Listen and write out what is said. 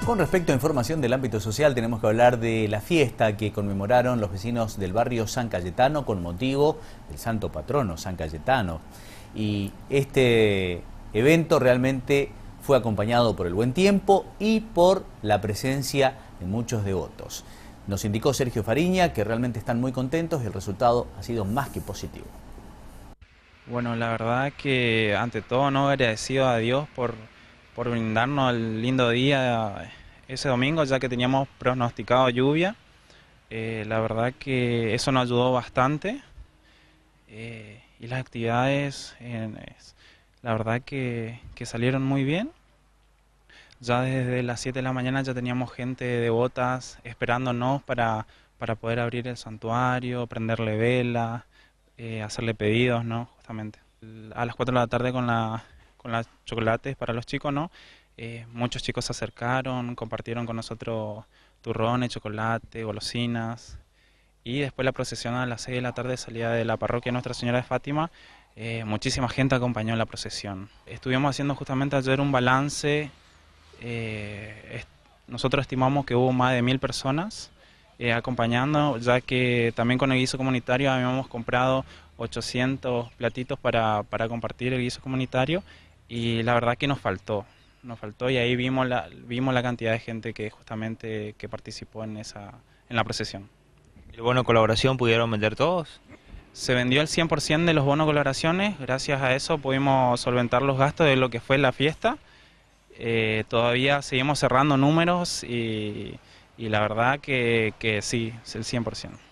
Con respecto a información del ámbito social, tenemos que hablar de la fiesta que conmemoraron los vecinos del barrio San Cayetano con motivo del santo patrono San Cayetano. Y este evento realmente fue acompañado por el buen tiempo y por la presencia de muchos devotos. Nos indicó Sergio Fariña que realmente están muy contentos y el resultado ha sido más que positivo. Bueno, la verdad que ante todo agradecido a Dios por brindarnos el lindo día ese domingo, ya que teníamos pronosticado lluvia. La verdad que eso nos ayudó bastante, y las actividades, la verdad que salieron muy bien. Ya desde las 7 de la mañana ya teníamos gente devotas esperándonos para poder abrir el santuario, prenderle vela, hacerle pedidos, ¿no? Justamente. A las 4 de la tarde con las chocolates para los chicos, ¿no? Muchos chicos se acercaron, compartieron con nosotros turrones, chocolate, golosinas. Y después la procesión a las 6 de la tarde salía de la parroquia Nuestra Señora de Fátima. Muchísima gente acompañó la procesión. Estuvimos haciendo justamente ayer un balance. Nosotros estimamos que hubo más de 1000 personas acompañando, ya que también con el guiso comunitario habíamos comprado 800 platitos para compartir el guiso comunitario, y la verdad que nos faltó y ahí vimos la cantidad de gente que justamente que participó en la procesión. ¿El bono colaboración pudieron vender todos? Se vendió el 100% de los bonos colaboraciones. Gracias a eso pudimos solventar los gastos de lo que fue la fiesta. Todavía seguimos cerrando números y la verdad que sí, es el 100%.